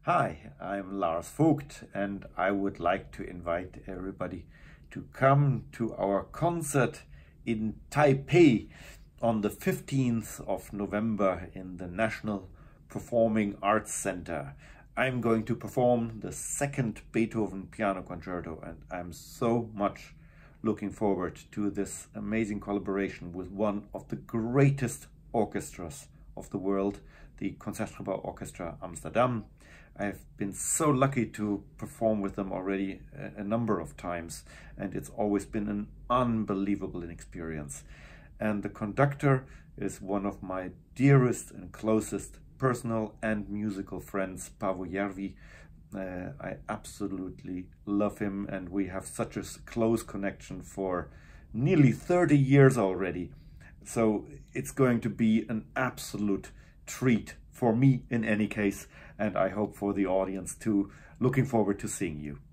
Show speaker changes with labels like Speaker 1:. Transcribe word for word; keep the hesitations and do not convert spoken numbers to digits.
Speaker 1: Hi, I'm Lars Vogt, and I would like to invite everybody to come to our concert in Taipei on the fifteenth of November in the National Performing Arts Center. I'm going to perform the second Beethoven piano concerto, and I'm so much looking forward to this amazing collaboration with one of the greatest orchestras of the world, the Concertgebouw Orchestra Amsterdam. I've been so lucky to perform with them already a, a number of times, and it's always been an unbelievable experience. And the conductor is one of my dearest and closest personal and musical friends, Paavo Järvi. Uh, I absolutely love him, and we have such a close connection for nearly thirty years already. So it's going to be an absolute treat for me in any case, and I hope for the audience too. Looking forward to seeing you.